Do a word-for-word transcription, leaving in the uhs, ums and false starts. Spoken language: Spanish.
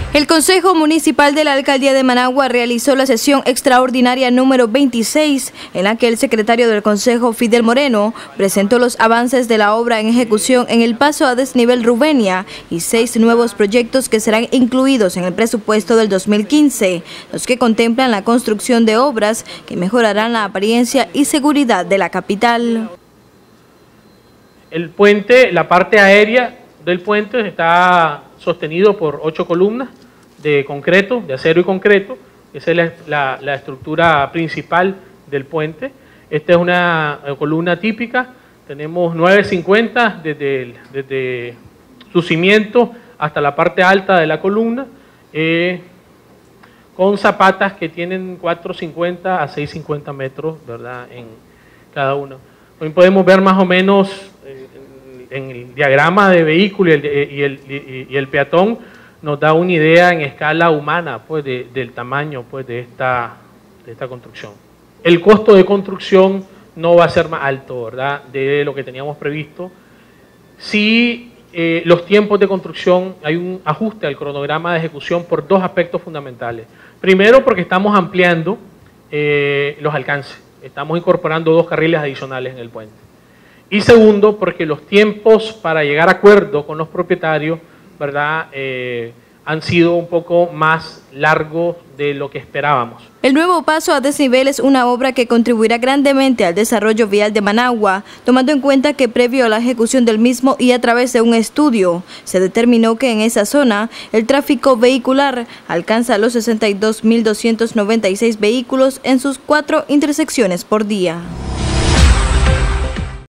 El Consejo Municipal de la Alcaldía de Managua realizó la sesión extraordinaria número veintiséis, en la que el secretario del Consejo, Fidel Moreno, presentó los avances de la obra en ejecución en el paso a desnivel Rubenia y seis nuevos proyectos que serán incluidos en el presupuesto del dos mil quince, los que contemplan la construcción de obras que mejorarán la apariencia y seguridad de la capital. El puente, la parte aérea del puente está sostenido por ocho columnas de concreto, de acero y concreto. Esa es la, la, la estructura principal del puente. Esta es una columna típica. Tenemos nueve cincuenta desde, desde su cimiento hasta la parte alta de la columna, eh, con zapatas que tienen cuatro cincuenta a seis cincuenta metros, ¿verdad?, en cada uno. Hoy podemos ver más o menos eh, en el diagrama de vehículo y el, y, el, y, y el peatón nos da una idea en escala humana, pues, de, del tamaño, pues, de esta, de esta construcción. El costo de construcción no va a ser más alto, ¿verdad?, de lo que teníamos previsto. Sí, eh, los tiempos de construcción, hay un ajuste al cronograma de ejecución por dos aspectos fundamentales. Primero, porque estamos ampliando eh, los alcances, estamos incorporando dos carriles adicionales en el puente. Y segundo, porque los tiempos para llegar a acuerdo con los propietarios, ¿verdad?, eh, han sido un poco más largos de lo que esperábamos. El nuevo paso a desnivel es una obra que contribuirá grandemente al desarrollo vial de Managua, tomando en cuenta que previo a la ejecución del mismo y a través de un estudio, se determinó que en esa zona el tráfico vehicular alcanza los sesenta y dos mil doscientos noventa y seis vehículos en sus cuatro intersecciones por día.